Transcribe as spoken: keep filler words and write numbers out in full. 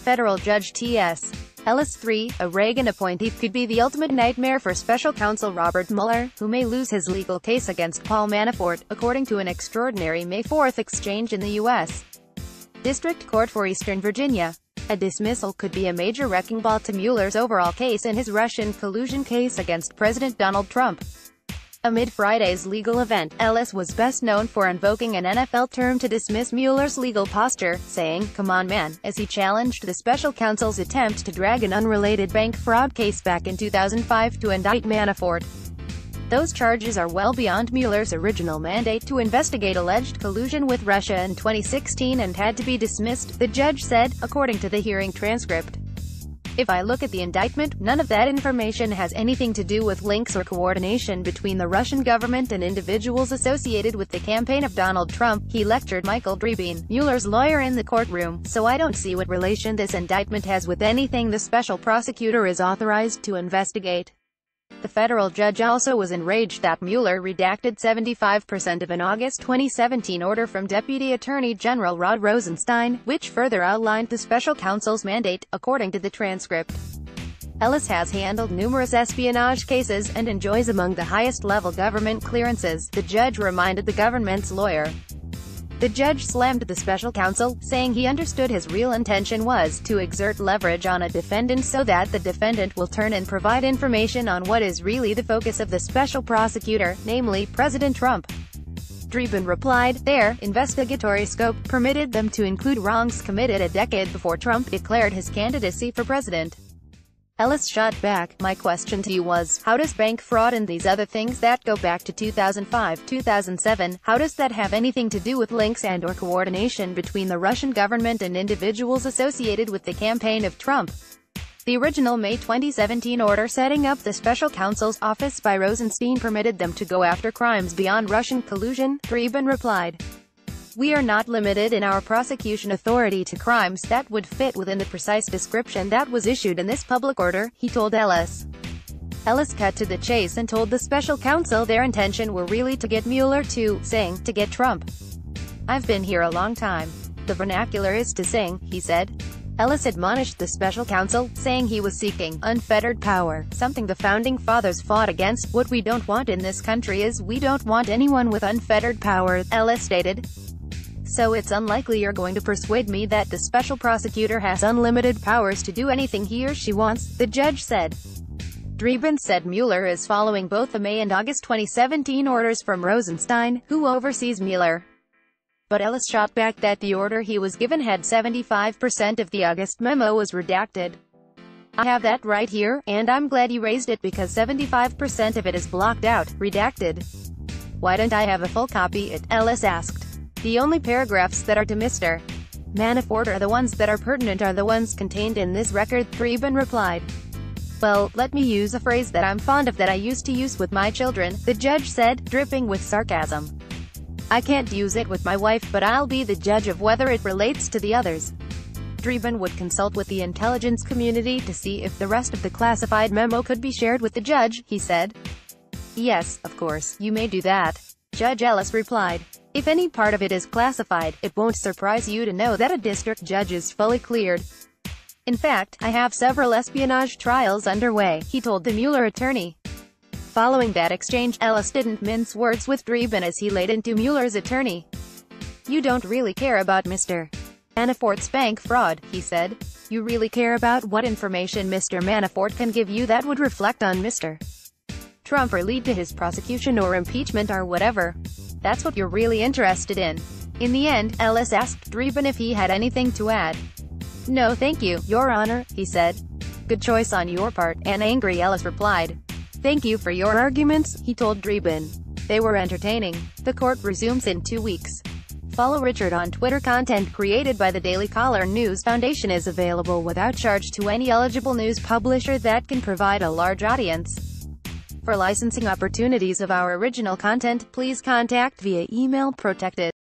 Federal Judge T S Ellis the third, a Reagan appointee, could be the ultimate nightmare for special counsel Robert Mueller, who may lose his legal case against Paul Manafort, according to an extraordinary May fourth exchange in the U S District Court for Eastern Virginia. A dismissal could be a major wrecking ball to Mueller's overall case in his Russian collusion case against President Donald Trump. Amid Friday's legal event, Ellis was best known for invoking an N F L term to dismiss Mueller's legal posture, saying, "Come on man," as he challenged the special counsel's attempt to drag an unrelated bank fraud case back in two thousand five to indict Manafort. Those charges are well beyond Mueller's original mandate to investigate alleged collusion with Russia in twenty sixteen and had to be dismissed, the judge said, according to the hearing transcript. "If I look at the indictment, none of that information has anything to do with links or coordination between the Russian government and individuals associated with the campaign of Donald Trump," he lectured Michael Dreeben, Mueller's lawyer in the courtroom, "so I don't see what relation this indictment has with anything the special prosecutor is authorized to investigate." The federal judge also was enraged that Mueller redacted seventy-five percent of an August twenty seventeen order from Deputy Attorney General Rod Rosenstein, which further outlined the special counsel's mandate, according to the transcript. Ellis has handled numerous espionage cases, and enjoys among the highest-level government clearances, the judge reminded the government's lawyer. The judge slammed the special counsel, saying he understood his real intention was to exert leverage on a defendant so that the defendant will turn and provide information on what is really the focus of the special prosecutor, namely President Trump. Dreeben replied, "Their investigatory scope permitted them to include wrongs committed a decade before Trump declared his candidacy for president." Ellis shot back, "My question to you was, how does bank fraud and these other things that go back to two thousand five, two thousand seven, how does that have anything to do with links and or coordination between the Russian government and individuals associated with the campaign of Trump?" The original May twenty seventeen order setting up the special counsel's office by Rosenstein permitted them to go after crimes beyond Russian collusion, Dreeben replied. "We are not limited in our prosecution authority to crimes that would fit within the precise description that was issued in this public order," he told Ellis. Ellis cut to the chase and told the special counsel their intention were really to get Mueller to sing, to get Trump. "I've been here a long time. The vernacular is to sing," he said. Ellis admonished the special counsel, saying he was seeking unfettered power, something the Founding Fathers fought against. "What we don't want in this country is we don't want anyone with unfettered power," Ellis stated. "So it's unlikely you're going to persuade me that the special prosecutor has unlimited powers to do anything he or she wants," the judge said. Dreeben said Mueller is following both the May and August twenty seventeen orders from Rosenstein, who oversees Mueller. But Ellis shot back that the order he was given had seventy-five percent of the August memo was redacted. "I have that right here, and I'm glad you raised it because seventy-five percent of it is blocked out, redacted." "Why don't I have a full copy?" it, Ellis asked. "The only paragraphs that are to Mister Manafort are the ones that are pertinent are the ones contained in this record," Dreeben replied. "Well, let me use a phrase that I'm fond of that I used to use with my children," the judge said, dripping with sarcasm. "I can't use it with my wife, but I'll be the judge of whether it relates to the others." Dreeben would consult with the intelligence community to see if the rest of the classified memo could be shared with the judge, he said. "Yes, of course, you may do that," Judge Ellis replied. "If any part of it is classified, it won't surprise you to know that a district judge is fully cleared. In fact, I have several espionage trials underway," he told the Mueller attorney. Following that exchange, Ellis didn't mince words with Dreeben as he laid into Mueller's attorney. "You don't really care about Mister Manafort's bank fraud," he said. "You really care about what information Mister Manafort can give you that would reflect on Mister Trump or lead to his prosecution or impeachment or whatever. That's what you're really interested in." In the end, Ellis asked Dreeben if he had anything to add. "No thank you, Your Honor," he said. "Good choice on your part," an angry Ellis replied. "Thank you for your arguments," he told Dreeben. "They were entertaining." The court resumes in two weeks. Follow Richard on Twitter. Content created by the Daily Caller News Foundation is available without charge to any eligible news publisher that can provide a large audience. For licensing opportunities of our original content, please contact via email protected.